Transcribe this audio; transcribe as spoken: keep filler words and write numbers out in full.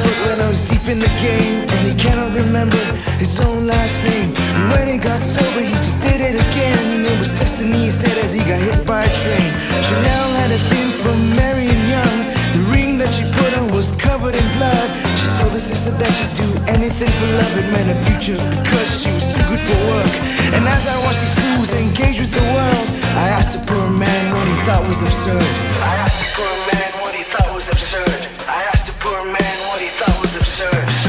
foot when I was deep in the game, and he cannot remember his own last name. And when he got sober, he just did it again. It was destiny, he said, as he got hit by a train. Chanel had a theme from Marion Young. The ring that she put on was covered in blood. She told her sister that she'd do anything for love. It meant a future because she was too good for work. And as I watched these fools engage with the world, I asked the poor man what he thought was absurd. I asked the poor man what he thought was absurd. I asked the poor man what he thought was absurd.